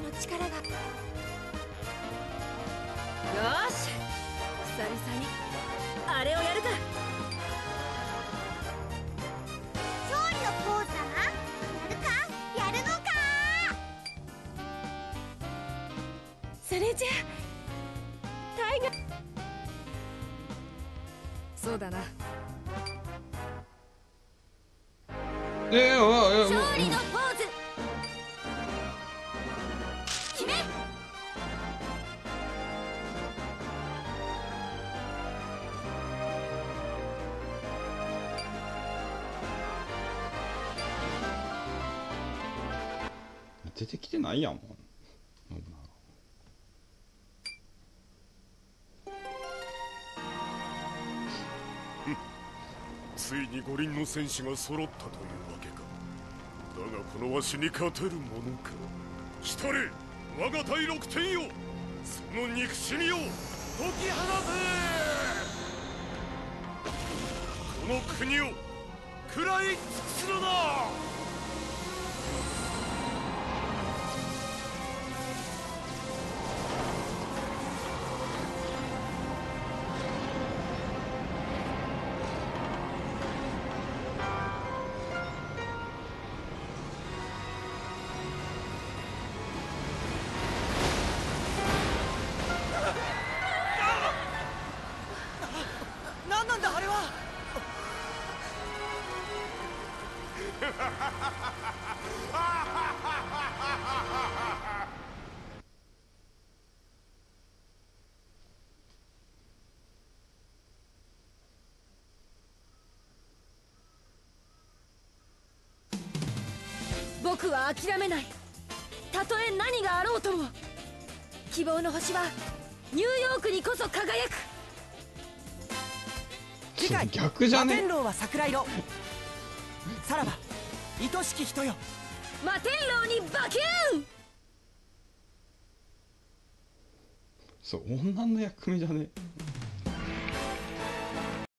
力が。よーし、久々にあれをやるか。 勝利のポーズだな。やるかやるのか。 それじゃタイガー、そうだな。 勝利のポーズ決め。 出てきてないやんもん。 ついに五輪の戦士が揃ったというわけか。だがこのわしに勝てるものか。来たれ我が第六天よ、その憎しみを解き放て。この国を食らい尽くすのだ。 何なんだあれは。 僕は諦めない。たとえ何があろうとも。希望の星はニューヨークにこそ輝く。 次回逆じゃね。 摩天楼は桜色。さらば愛しき人よ。 摩天楼にバキューン。 そう、女の役目じゃね。